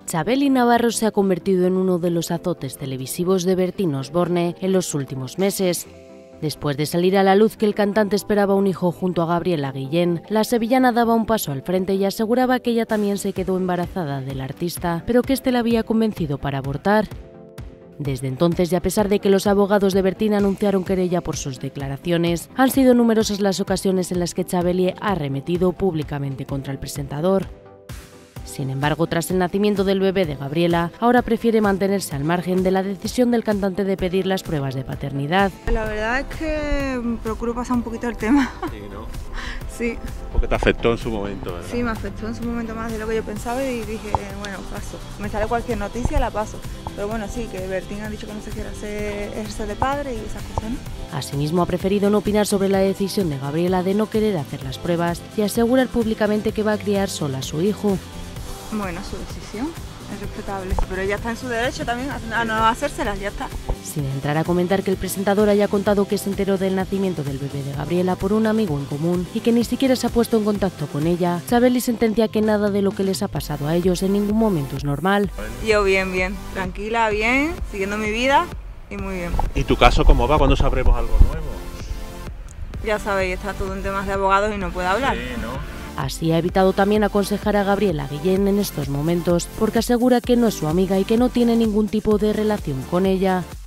Txabeli Navarro se ha convertido en uno de los azotes televisivos de Bertín Osborne en los últimos meses. Después de salir a la luz que el cantante esperaba un hijo junto a Gabriela Guillén, la sevillana daba un paso al frente y aseguraba que ella también se quedó embarazada del artista, pero que éste la había convencido para abortar. Desde entonces, y a pesar de que los abogados de Bertín anunciaron querella por sus declaraciones, han sido numerosas las ocasiones en las que Txabeli ha arremetido públicamente contra el presentador. Sin embargo, tras el nacimiento del bebé de Gabriela, ahora prefiere mantenerse al margen de la decisión del cantante de pedir las pruebas de paternidad. La verdad es que procuro pasar un poquito el tema. Sí, ¿no? Sí. Porque te afectó en su momento, ¿verdad? Sí, me afectó en su momento más de lo que yo pensaba y dije, bueno, paso. Me sale cualquier noticia, la paso. Pero bueno, sí, que Bertín ha dicho que no se quiere ejercer de padre y esas cosas, ¿no? Asimismo, ha preferido no opinar sobre la decisión de Gabriela de no querer hacer las pruebas y asegurar públicamente que va a criar sola a su hijo. Bueno, su decisión es respetable, pero ella está en su derecho también a no hacérselas, ya está. Sin entrar a comentar que el presentador haya contado que se enteró del nacimiento del bebé de Gabriela por un amigo en común y que ni siquiera se ha puesto en contacto con ella, Txabeli sentencia que nada de lo que les ha pasado a ellos en ningún momento es normal. Yo bien, tranquila, bien, siguiendo mi vida y muy bien. ¿Y tu caso cómo va? ¿Cuándo sabremos algo nuevo? Ya sabéis, está todo en temas de abogados y no puedo hablar. Sí, ¿no? Así ha evitado también aconsejar a Gabriela Guillén en estos momentos, porque asegura que no es su amiga y que no tiene ningún tipo de relación con ella.